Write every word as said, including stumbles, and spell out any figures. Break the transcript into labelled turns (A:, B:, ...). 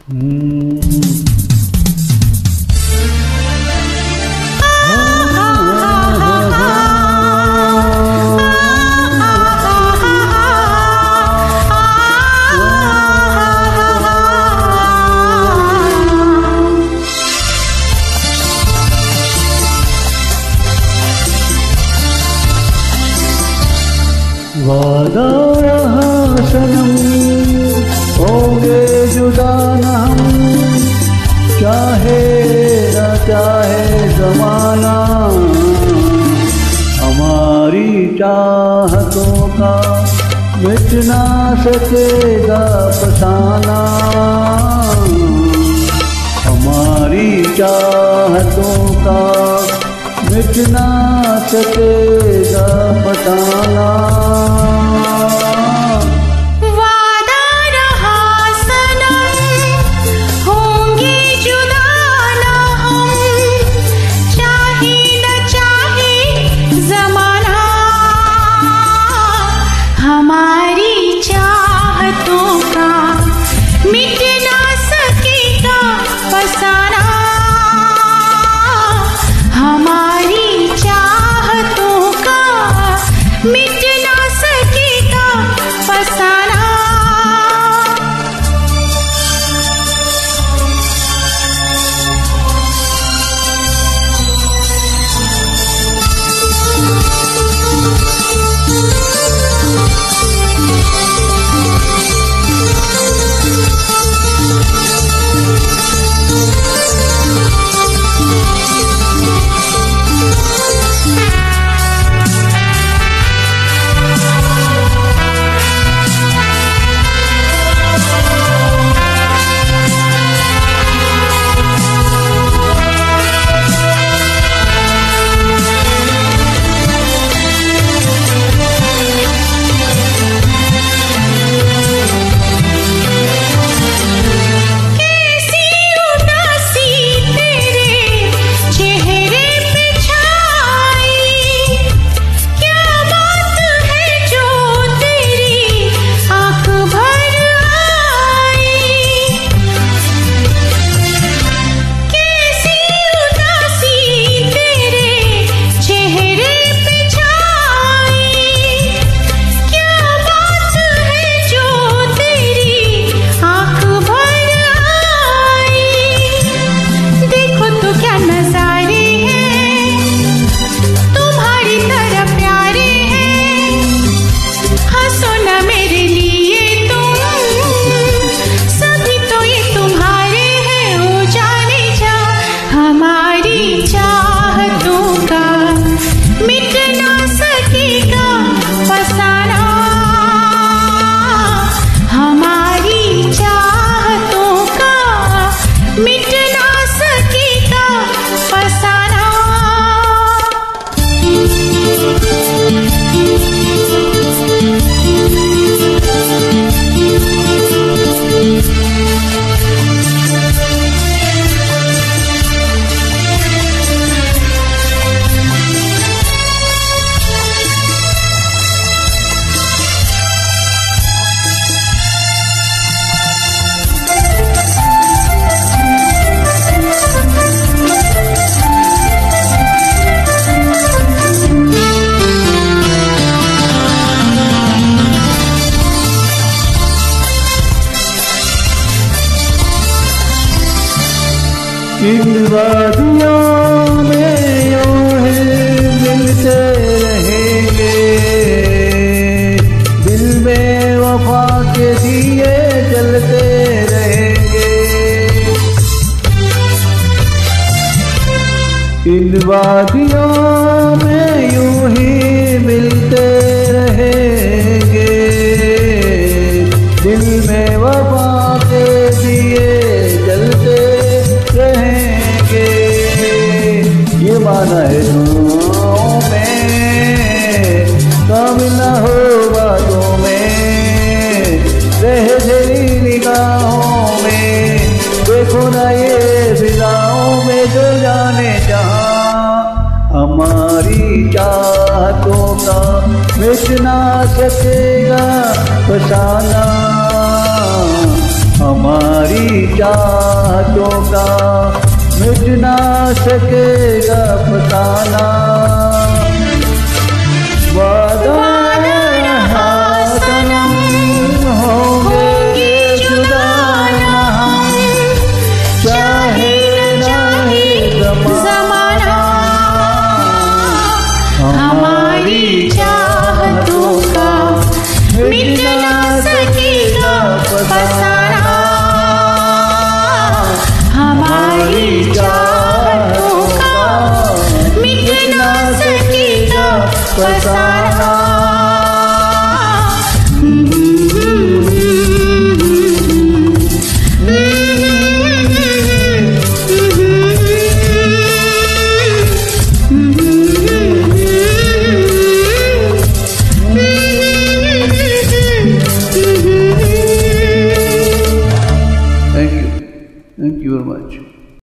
A: वादा रहा सनम, होंगे जुदा न हम, चाहे न चाहे ज़माना। हमारी चाहतों का मिट ना सकेगा फसाना। हमारी चाहतों का मिट ना सकेगा फसाना।
B: हमारी चाहतों का मिट ना सकेगा फसाना। हमारी चाहतों का मिट ना सकेगा फसाना।
A: इन वादियों में यूं ही मिलते रहेंगे, दिल में वफा के दिए जलते रहेंगे। इन वादियों में यूं ही मिलते रहेंगे, दिल में वफा के दिए जलते रहेंगे। ये माना है दुआओं में, कामिल न हो बातों में, रह गई निगाहों में, देखो ना ये फिजाओं में जो जाने जहां। हमारी चाहतों का मिट ना सकेगा फसाना। हमारी हमारी चाहतों का मिट ना सकेगा फसाना। वादा रहा सनम होंगे जुदा ना हम, चाहे चाहे ज़माना।
B: हमारी चाहतों का मिट ना सकेगा फसाना। हमारी चाहतों का मिट ना सकेगा फसाना।
A: Thank you. Thank you very much.